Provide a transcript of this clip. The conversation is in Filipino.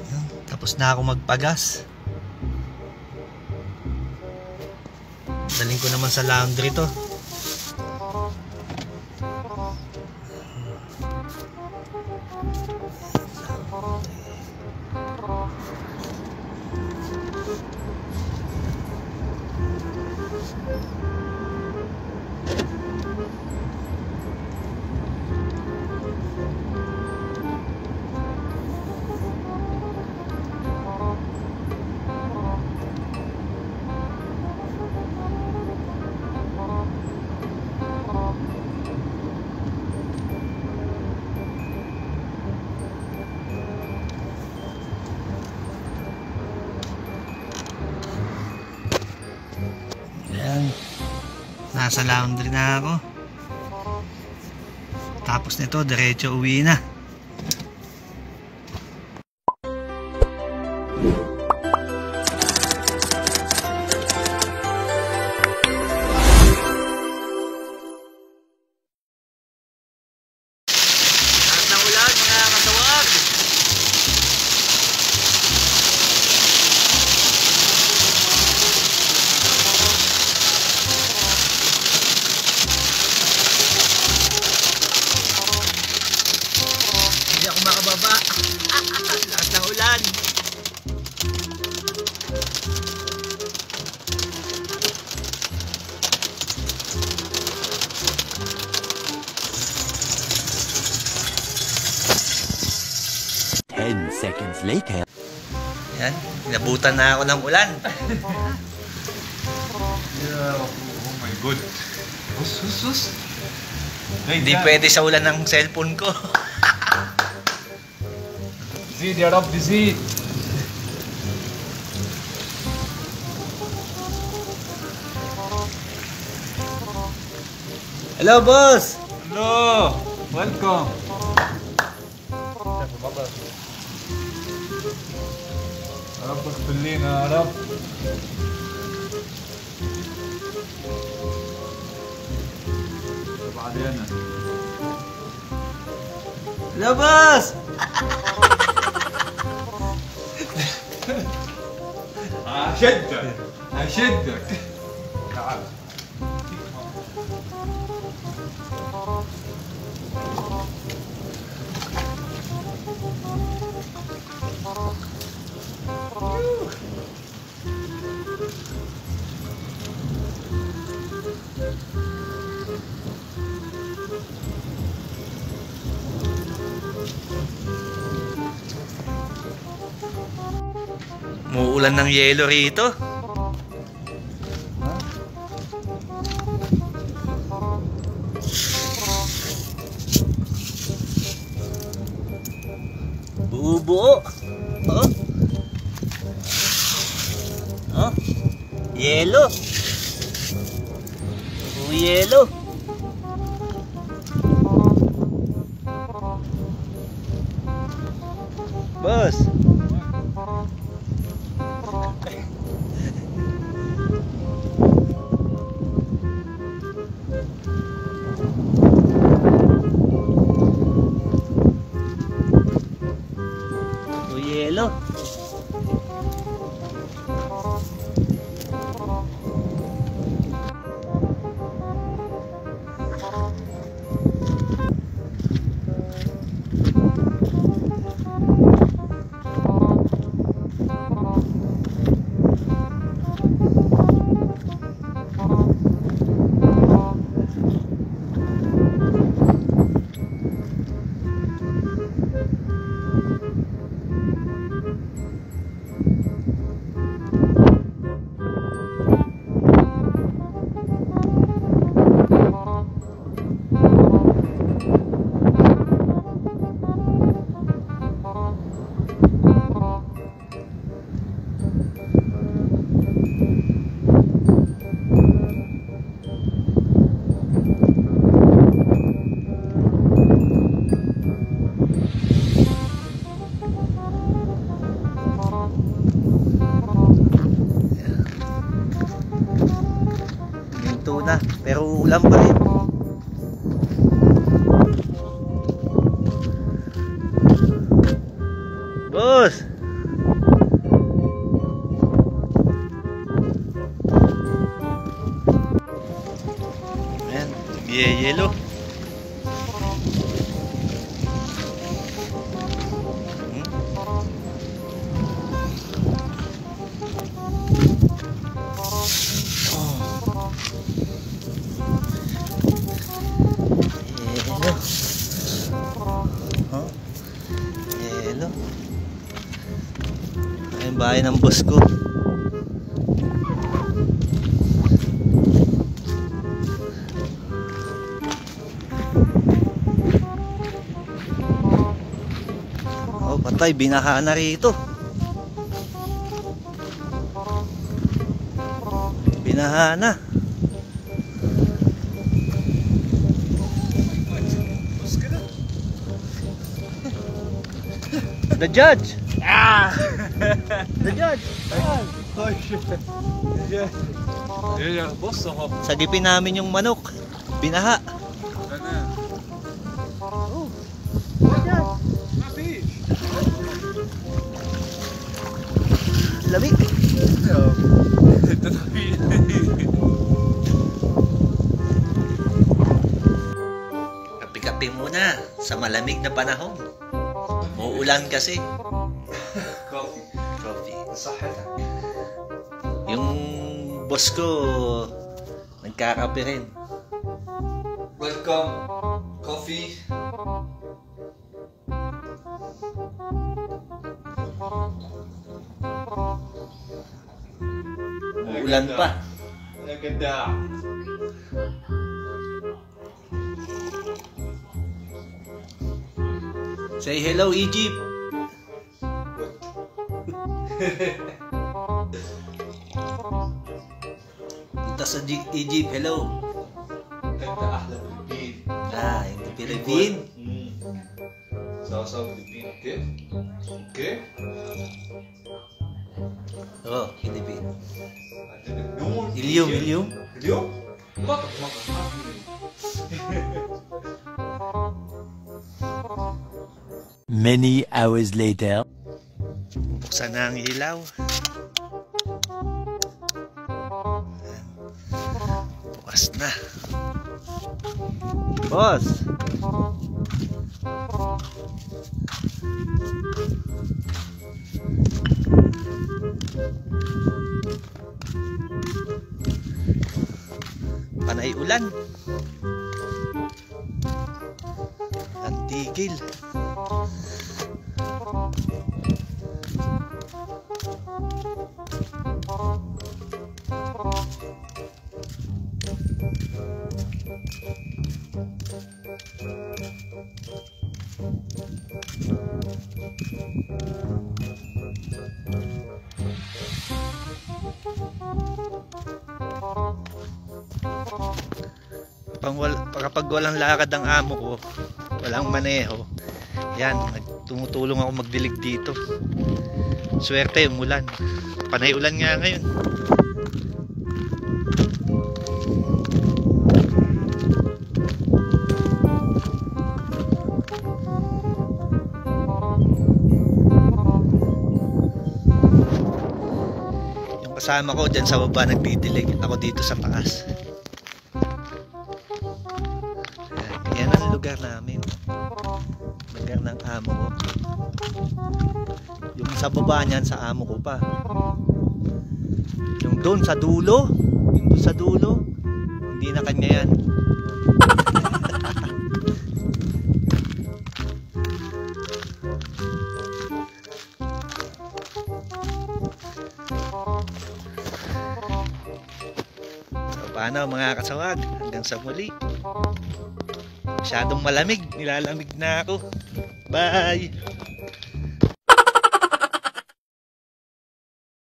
Tapos na ako magpagas. Daling ko naman sa laundry to. Nasa laundry na ako. Tapos nito, diretso uwi na. Lahat ng ulan, mga kasawag. Makababa. Lahat ng ulan. Ten seconds later. Yan, inabutan na ako ng ulan. Yeah, oh my god. Sus. Hindi pwede sa ulan ng cellphone ko. زيد يا رب زيد. Hello, boss. Hello. Welcome. يا رب اغفر لنا يا رب. بعدين. Hello, boss. هشدك تعال. Muulan ng yelo rito. Buo-buo. Oh. Oh. Yelo. Yelo. Boss. Yelo. Na, pero ulan pa rin. Boss, Yelo. Yelo. Ayun bahay ng boss ko. Oh, patay, binaha na rito. Binaha na. The judge. Ah! The judge. Oh shit. Yeah. Yeah, boss ako. Sagipin namin yung manok. Binaha. Ano? Oh. Happy. Lamig. Ito na. Kape-kape muna sa malamig na panahon. Muulan kasi. Coffee. Coffee. صحتك. Yung boss ko nagkakape rin. Welcome. Coffee. Uulan pa. Naganda. Say hello, Egypt. Punta sa Egypt, hello. Ganda ahla Pilipin. Ah, yung Philippine. Sawa-sawa Pilipin. Okay? Okay? Oh, Philippine. اليوم Ilyum, Ilyum. اليوم؟ بطل Many hours later. Buksan na ang ilaw. Bukas na. Boss! Panay ulan. Ang tigil. Kapag walang lakad ang amo ko, walang maneho, yan, tumutulong ako magdilig dito. Swerte yung ulan. Panay ulan nga ngayon. Yung kasama ko dyan sa baba nagdidilig, ako dito sa taas. Yan ang lugar namin. Lugar ng amo ko. Yung sa baba niyan sa amo ko pa. Yung doon sa dulo, yung doon sa dulo, hindi na kanya yan. So, paano mga kasawag? Hanggang sa muli. Masyadong malamig, nilalamig na ako. Bye!